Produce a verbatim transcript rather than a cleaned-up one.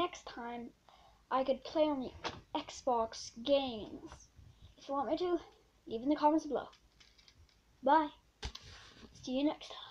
next time I could play on the Xbox games. If you want me to, leave in the comments below. Bye. See you next time.